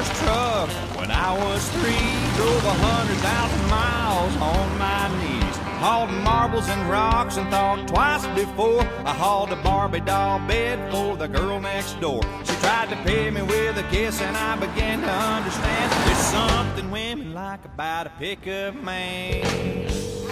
first truck when I was 3. Drove 100,000 miles on my knees. Hauled marbles and rocks and thought twice before I hauled a Barbie doll bed for the girl next door. She tried to pay me with a kiss and I began to understand there's something women like about a pickup man.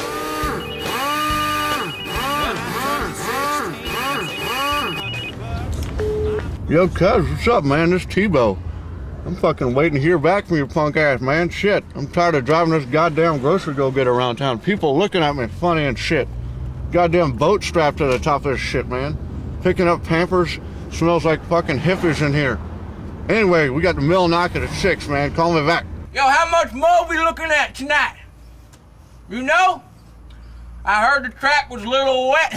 Yo, cuz, what's up, man? This is Tebow. I'm fucking waiting to hear back from your punk ass, man. Shit, I'm tired of driving this goddamn grocery go-get around town. People looking at me funny and shit. Goddamn boat strapped to the top of this shit, man. Picking up Pampers. Smells like fucking hippies in here. Anyway, we got the Millinocket at 6, man. Call me back. Yo, how much more we looking at tonight? You know? I heard the track was a little wet.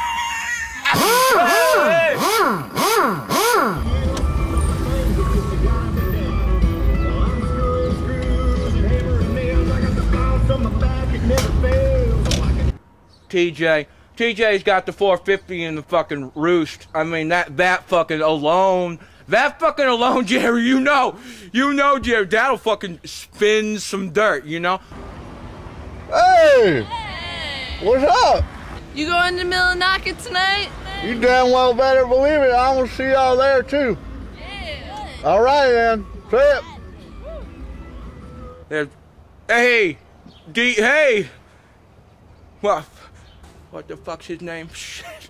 TJ's got the 450 in the fucking roost. I mean, that fucking alone, Jerry, you know, Jerry, that'll fucking spin some dirt, you know? Hey! What's up? You going to Millinocket tonight? You damn well better believe it. I'm gonna see y'all there too. Yeah. All right, then. Trip. Hey, hey. What the fuck's his name? Shit.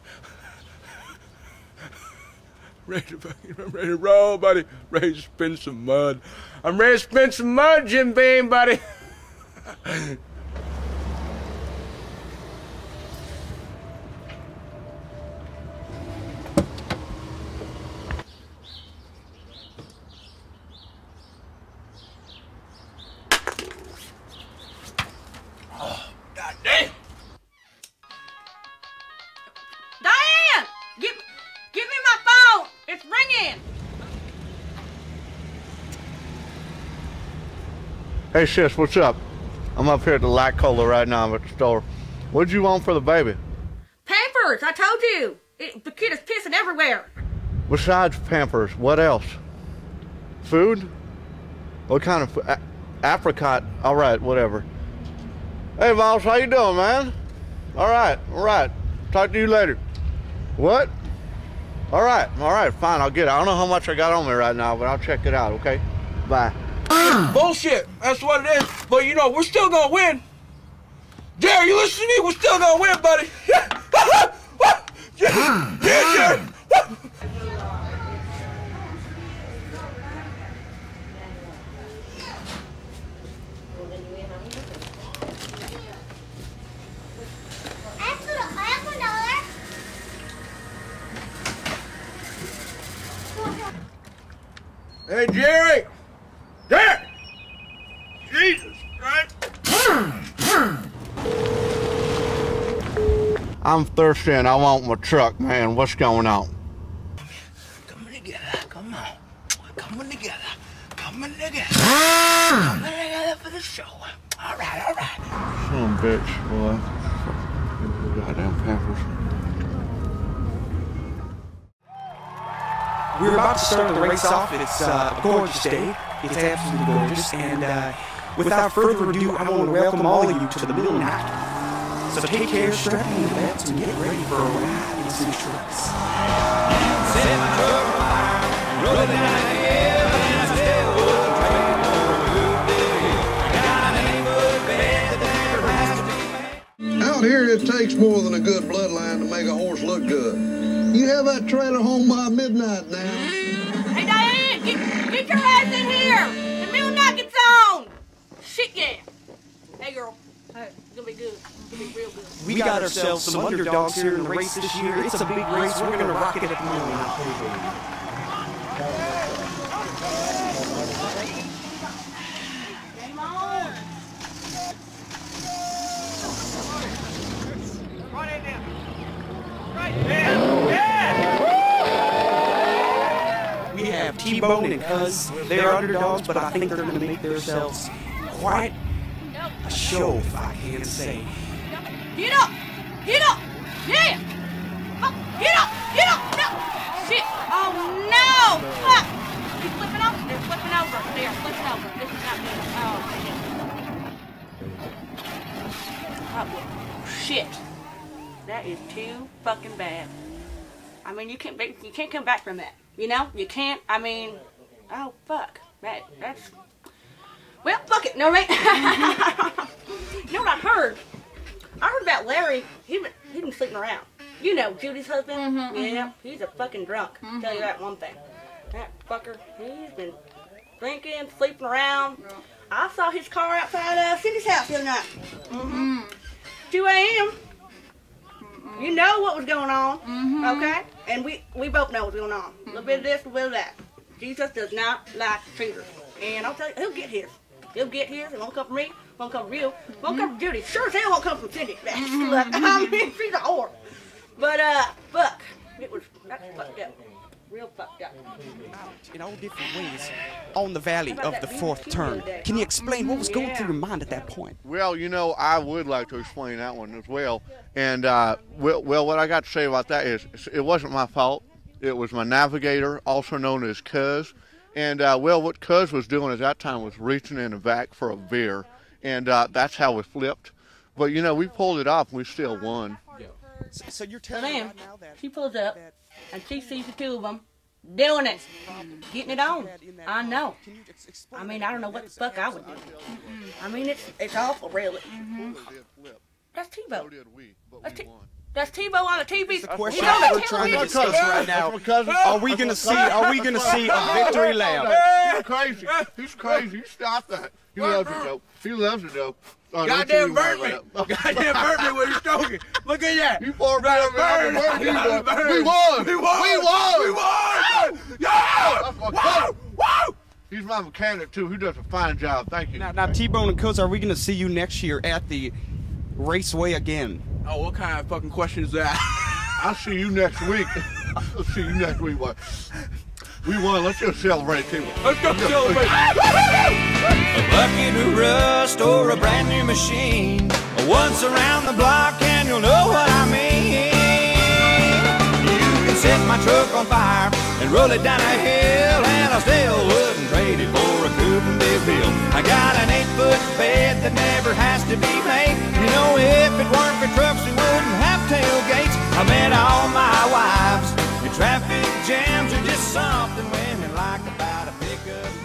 I'm ready to roll, buddy. Ready to spin some mud. I'm ready to spin some mud, Jim Beam, buddy. Hey, sis, what's up? I'm up here at the Light Cola right now. I'm at the store. What'd you want for the baby? Pampers, I told you. The kid is pissing everywhere. Besides Pampers, what else? Food? What kind of food? Apricot. All right, whatever. Hey, boss, how you doing, man? All right. Talk to you later. What? All right, fine, I'll get it. I don't know how much I got on me right now, but I'll check it out, okay? Bye. Bullshit, that's what it is. But you know, we're still gonna win. Jerry, you listen to me, we're still gonna win, buddy. Yeah, Jerry. Hey, Jerry! Jerry! Jesus Christ! I'm thirsty and I want my truck, man. What's going on? Coming together, come on. Coming together. Coming together. Coming together for the show. All right. Son of a bitch, boy. Goddamn Pampers. We're about to start the race off. It's a gorgeous day. It's absolutely gorgeous. And without further ado, I want to welcome all of you to the Millinocket. So take care, strap in your belts, and get ready for a ride in some trucks. Out here, it takes more than a good bloodline to make a horse look good. You have that trailer home by midnight now. Hey, Diane, get your ass in here. The Millinocket's on. Shit, yeah. Hey, girl. Hey, it's gonna be good. It's gonna be real good. We got ourselves some underdogs here in the race this year. It's a big race. We're going to rock it at the Millinocket. We have T-Bone and Cuz. They're underdogs, but I think they're going to make themselves quite a show, if I can say. Get up! Get up! Yeah! Get up! No! Shit! Oh no! Fuck! Keep flipping over. They're flipping over. There. Oh, shit. That is too fucking bad. I mean, you can't come back from that. You know, you can't. I mean, oh fuck, that's. Well, fuck it. No, right? You know what I heard? I heard about Larry. He been sleeping around. You know, Judy's husband. Yeah, he's a fucking drunk. Tell you that one thing. That fucker, he's been drinking, sleeping around. I saw his car outside Cindy's house the other night. 2 a.m. You know what was going on, okay? And we both know what's going on. A little bit of this, a little bit of that. Jesus does not like cheaters. And I'll tell you, he'll get his. He'll get his. It won't come from me. Won't come from you. Won't come from Judy. Sure as hell won't come from Cindy. That slut. I mean, she's a whore. But, fuck. That's fucked up. Real fucked up. In all different ways on the valley of the fourth turn. Can you explain what was going through your mind at that point? Well, you know, I would like to explain that one as well. And, well, what I got to say about that is it wasn't my fault. It was my navigator, also known as Cuz. And, well, what Cuz was doing at that time was reaching in the back for a veer. And that's how we flipped. But, you know, we pulled it off and we still won. So you're So telling me then, right now that she pulls up, and she sees the two of them doing it, getting it on. I know. I mean, I don't know what the fuck I would do. I mean, it's awful, really. That's Tebow. That's Tebow on the TV. the question we're trying to discuss right now. Are we gonna see a victory lap? He's crazy. He's crazy. Stop that. He loves it though. He loves it though. Oh, Goddamn burn me! Goddamn burn me with his stroking. Look at that! You far better than we won! We won! We won! Yeah! Woo! Woo! He's my mechanic too. He does a fine job. Thank you. Now T-Bone and Cuz, are we gonna see you next year at the raceway again? Oh, what kind of fucking question is that? I'll see you next week. I'll see you next week. What? We won. Let's go celebrate too. Let's go celebrate. A bucket of rust or a brand new machine. Once around the block and you'll know what I mean. You can set my truck on fire and roll it down a hill, and I still wouldn't trade it for a coupe and DeVille. I got an 8-foot bed that never has to be made. You know, if it weren't for trucks, we wouldn't have tailgates. I met all my wives, and traffic jams are just something women like about a pickup.